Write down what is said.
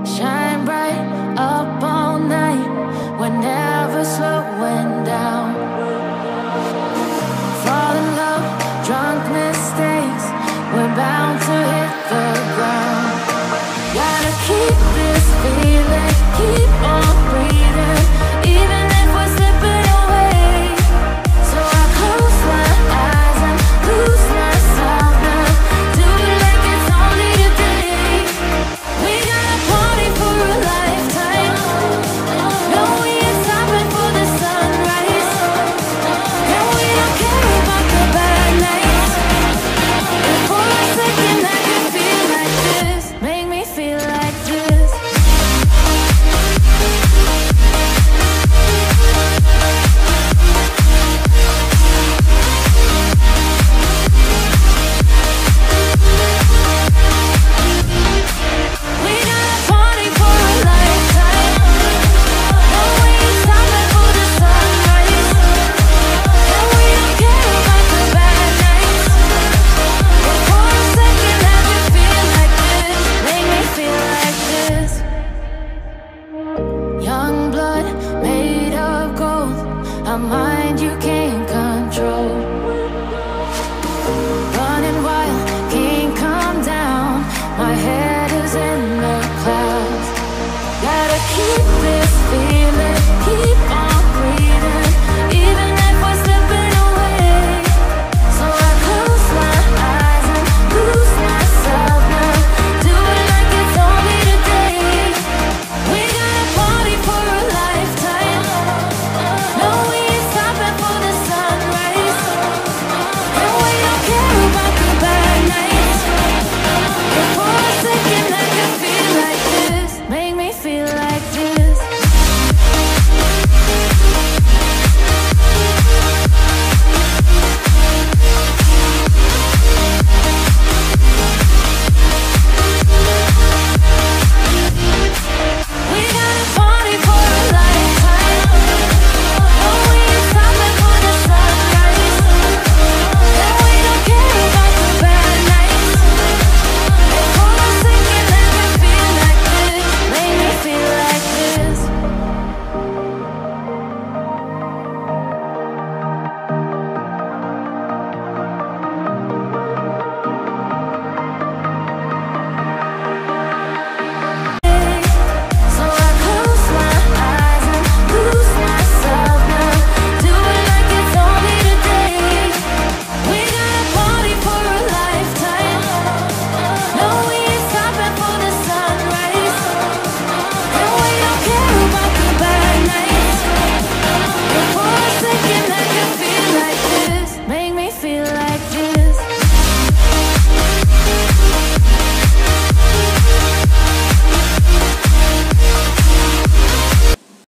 Shine bright up all night. We're never slowing down. Fall in love, drunk mistakes. We're bound to hit the ground. Gotta keep this feeling, keep on breathing, even if we're slipping away. So I close my eyes and lose myself now. Do it like it's only today. We got a party for a lifetime. No, we ain't stopping for the sunrise. And we don't care about the bad nights. And for a second I can feel like this. Make me feel like this. We got a party for a lifetime. No, we ain't stopping for the sunrise. And we don't care about the bad nights. But for a second I can feel like this. Make me feel like this. Young blood made of gold. A mind you can't control. Running wild, can't come down. My head is in the clouds. Gotta keep it